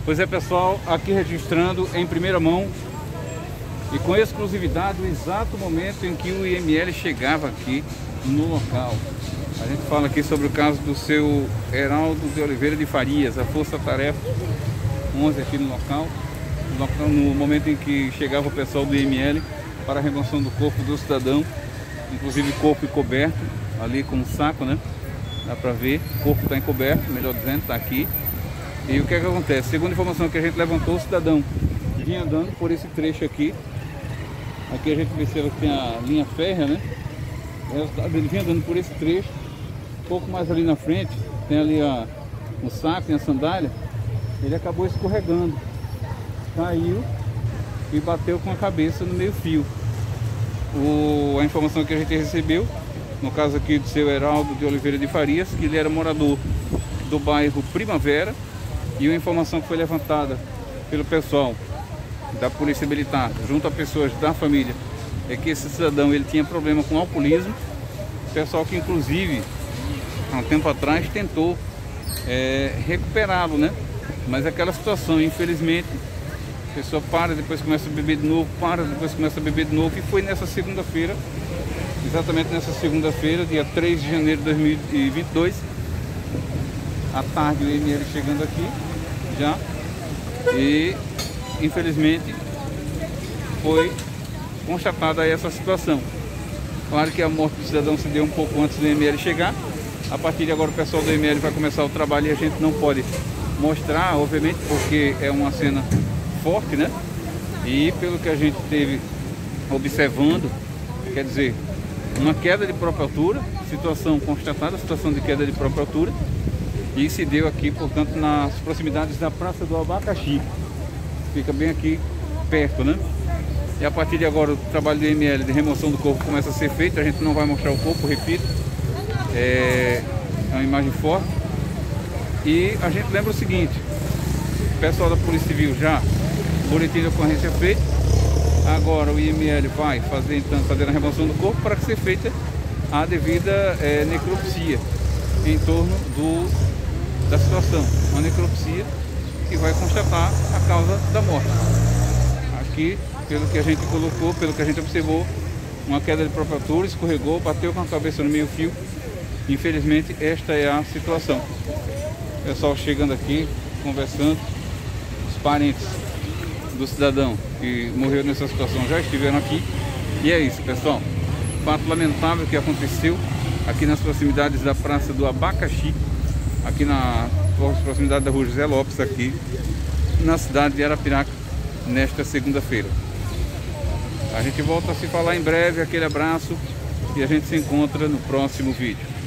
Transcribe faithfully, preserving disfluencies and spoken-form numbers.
Pois é, pessoal, aqui registrando em primeira mão e com exclusividade o exato momento em que o I M L chegava aqui no local. A gente fala aqui sobre o caso do seu Heraldo de Oliveira de Farias, a Força Tarefa onze aqui no local, no momento em que chegava o pessoal do I M L para a remoção do corpo do cidadão, inclusive corpo encoberto, ali com um saco, né? Dá pra ver, o corpo está encoberto, melhor dizendo, está aqui. E o que é que acontece? Segundo a informação que a gente levantou, o cidadão vinha andando por esse trecho aqui. Aqui a gente vê se ela tem a linha férrea, né? Ele vinha andando por esse trecho. Um pouco mais ali na frente, tem ali a, o saco e a sandália. Ele acabou escorregando, caiu e bateu com a cabeça no meio fio. O, a informação que a gente recebeu, no caso aqui do seu Heraldo de Oliveira de Farias, que ele era morador do bairro Primavera, e a informação que foi levantada pelo pessoal da Polícia Militar, junto a pessoas da família, é que esse cidadão ele tinha problema com alcoolismo, pessoal que inclusive há um tempo atrás tentou é, recuperá-lo, né? Mas aquela situação, infelizmente, a pessoa para, depois começa a beber de novo, para, depois começa a beber de novo, e foi nessa segunda-feira, exatamente nessa segunda-feira, dia três de janeiro de dois mil e vinte e dois, à tarde, o I M L chegando aqui já, e infelizmente foi constatada essa situação. Claro que a morte do cidadão se deu um pouco antes do I M L chegar. A partir de agora o pessoal do I M L vai começar o trabalho e a gente não pode mostrar, obviamente, porque é uma cena forte, né? E pelo que a gente teve observando, quer dizer, uma queda de própria altura, situação constatada, situação de queda de própria altura, e se deu aqui, portanto, nas proximidades da Praça do Abacaxi. Fica bem aqui perto, né? E a partir de agora o trabalho do I M L de remoção do corpo começa a ser feito. A gente não vai mostrar o corpo, repito, é, é uma imagem forte. E a gente lembra o seguinte: o pessoal da Polícia Civil já, boletim de ocorrência feito. Agora o I M L vai fazer então fazer a remoção do corpo para que seja feita a devida é, necropsia em torno do, da situação. Uma necropsia que vai constatar a causa da morte. Aqui, pelo que a gente colocou, pelo que a gente observou, uma queda de própria altura, escorregou, bateu com a cabeça no meio fio. Infelizmente, esta é a situação. O pessoal chegando aqui, conversando, os parentes do cidadão que morreu nessa situação já estiveram aqui. E é isso, pessoal. Fato lamentável que aconteceu aqui nas proximidades da Praça do Abacaxi, aqui na proximidade da Rua José Lopes, aqui na cidade de Arapiraca, nesta segunda-feira. A gente volta a se falar em breve. Aquele abraço e a gente se encontra no próximo vídeo.